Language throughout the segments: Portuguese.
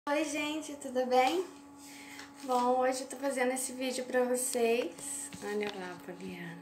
Oi gente, tudo bem? Bom, hoje eu tô fazendo esse vídeo pra vocês. Olha lá, Poliana.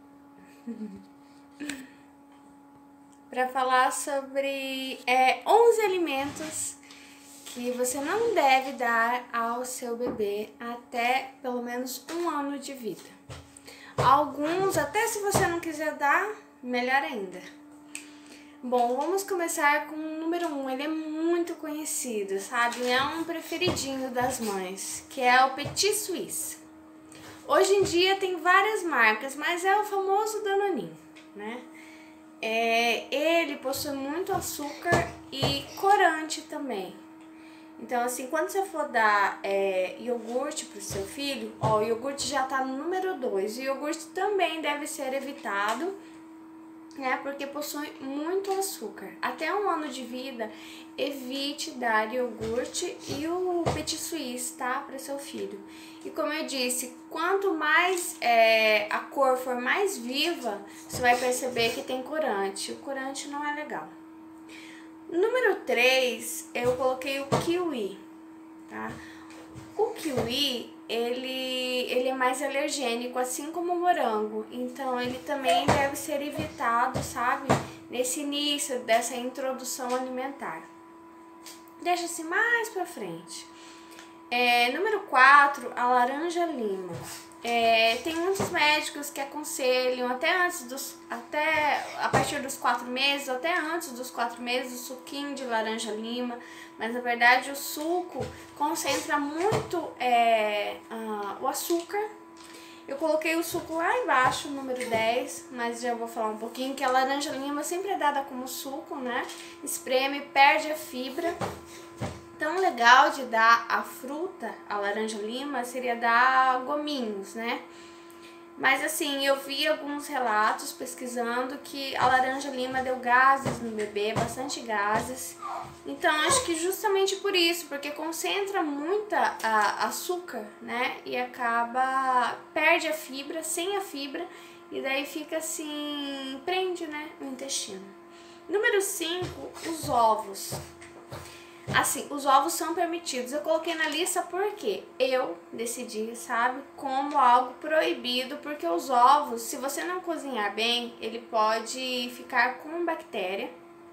Pra falar sobre 11 alimentos que você não deve dar ao seu bebê até pelo menos 1 ano de vida. Alguns, até se você não quiser dar, melhor ainda. Bom, vamos começar com o número 1, ele é muito conhecido, sabe? É um preferidinho das mães, que é o Petit Suisse. Hoje em dia tem várias marcas, mas é o famoso Danoninho, né? Ele possui muito açúcar e corante também. Então, assim, quando você for dar iogurte para o seu filho, ó, o iogurte já tá no número 2. O iogurte também deve ser evitado, né, porque possui muito açúcar. Até 1 ano de vida, evite dar iogurte e o Petit Suisse, tá, para seu filho. E como eu disse, quanto mais a cor for mais viva, você vai perceber que tem corante. O corante não é legal. Número 3, eu coloquei o kiwi, tá? O kiwi, ele é mais alergênico, assim como o morango. Então, ele também deve ser evitado, sabe? Nesse início dessa introdução alimentar. Deixa-se mais pra frente. Número 4, a laranja-lima. Tem muitos médicos que aconselham até a partir dos 4 meses, até antes dos 4 meses, o suquinho de laranja-lima, mas na verdade o suco concentra muito o açúcar. Eu coloquei o suco lá embaixo, número 10, mas já vou falar um pouquinho que a laranja-lima sempre é dada como suco, né? Espreme, perde a fibra. Tão legal de dar a fruta, a laranja-lima, seria dar gominhos, né? Mas assim, eu vi alguns relatos pesquisando que a laranja-lima deu gases no bebê, bastante gases. Então, acho que justamente por isso, porque concentra muita açúcar, né? E perde a fibra, sem a fibra, e daí fica assim, prende, né, o intestino. Número 5, os ovos. Assim, os ovos são permitidos. Eu coloquei na lista porque eu decidi, sabe, como algo proibido, porque os ovos, se você não cozinhar bem, ele pode ficar com bactéria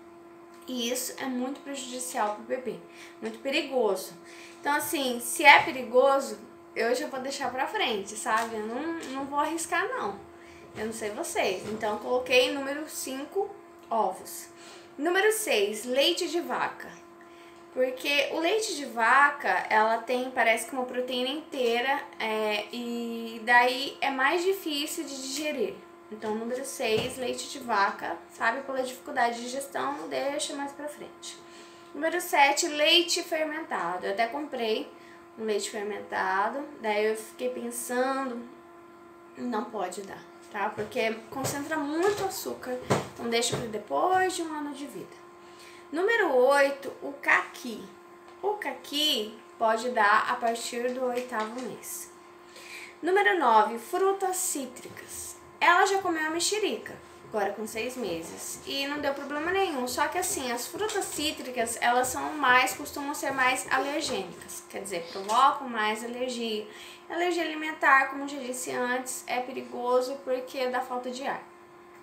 e isso é muito prejudicial para o bebê, muito perigoso. Então, assim, se é perigoso, eu já vou deixar pra frente, sabe? Eu não vou arriscar, não. Eu não sei vocês. Então, coloquei número 5, ovos. Número 6, leite de vaca. Porque o leite de vaca, ela tem, parece que uma proteína inteira, e daí é mais difícil de digerir. Então, número 6, leite de vaca, sabe, pela dificuldade de digestão, deixa mais pra frente. Número 7, leite fermentado. Eu até comprei um leite fermentado, daí eu fiquei pensando, não pode dar, tá? Porque concentra muito açúcar, então deixa para depois de 1 ano de vida. Número 8, o caqui. O caqui pode dar a partir do 8º mês. Número 9, frutas cítricas. Ela já comeu a mexerica, agora com 6 meses, e não deu problema nenhum. Só que assim, as frutas cítricas, elas costumam ser mais alergênicas, quer dizer, provocam mais alergia. Alergia alimentar, como já disse antes, é perigoso porque dá falta de ar.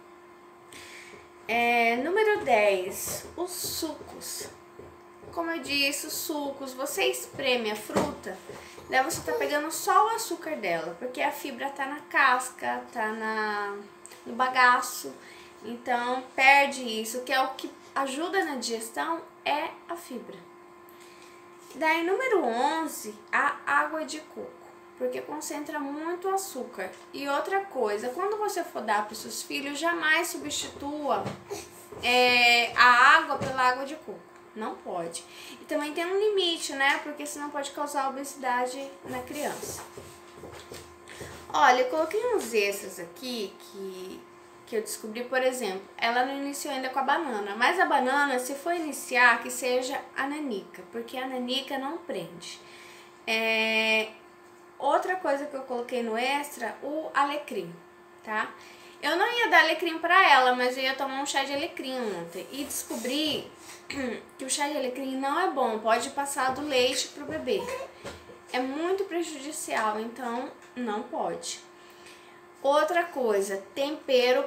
Número 10, os sucos. Como eu disse, os sucos, você espreme a fruta, daí você tá pegando só o açúcar dela, porque a fibra tá na casca, tá no bagaço, então perde isso, que é o que ajuda na digestão, é a fibra. Daí, número 11, a água de coco, porque concentra muito açúcar. E outra coisa, quando você for dar para os seus filhos, jamais substitua a água pela água de coco. Não pode. E também tem um limite, né? Porque senão pode causar obesidade na criança. Olha, eu coloquei uns extras aqui que eu descobri, por exemplo, ela não iniciou ainda com a banana, mas a banana, se for iniciar, que seja a nanica, porque a nanica não prende. Outra coisa que eu coloquei no extra, o alecrim, tá? Eu não ia dar alecrim pra ela, mas eu ia tomar um chá de alecrim ontem. E descobri que o chá de alecrim não é bom, pode passar do leite pro bebê. É muito prejudicial, então não pode. Outra coisa, tempero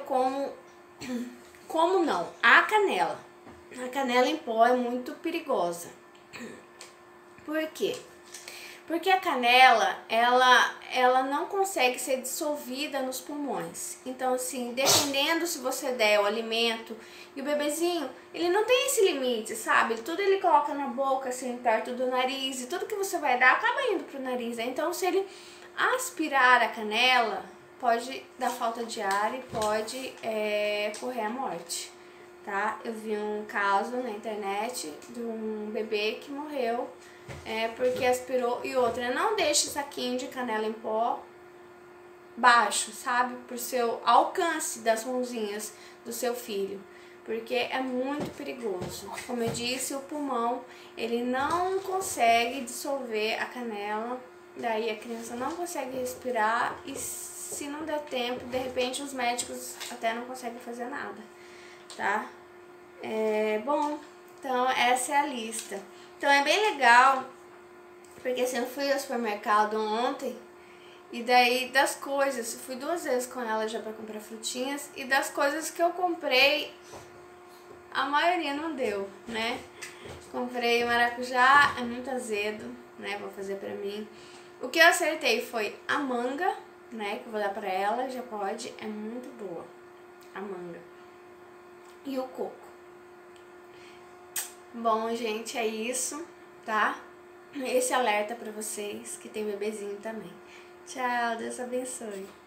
como não? A canela. A canela em pó é muito perigosa. Por quê? Porque a canela, ela não consegue ser dissolvida nos pulmões. Então, assim, dependendo se você der o alimento e o bebezinho, ele não tem esse limite, sabe? Tudo ele coloca na boca, assim, perto do nariz, e tudo que você vai dar acaba indo pro nariz. Então, se ele aspirar a canela, pode dar falta de ar e pode correr a morte, tá? Eu vi um caso na internet de um bebê que morreu porque aspirou. E outra, não deixe saquinho de canela em pó baixo, sabe? Por seu alcance das mãozinhas do seu filho, porque é muito perigoso. Como eu disse, o pulmão, ele não consegue dissolver a canela, daí a criança não consegue respirar e se não der tempo, de repente os médicos até não conseguem fazer nada, tá? Bom, então essa é a lista. Então é bem legal, porque assim, eu fui ao supermercado ontem, e daí das coisas, eu fui 2 vezes com ela já pra comprar frutinhas, e das coisas que eu comprei, a maioria não deu, né? Comprei maracujá, é muito azedo, né? Vou fazer pra mim. O que eu acertei foi a manga, né? Que eu vou dar pra ela, já pode, é muito boa a manga. E o coco. Bom, gente, é isso, tá? Esse alerta pra vocês que tem bebezinho também. Tchau, Deus abençoe.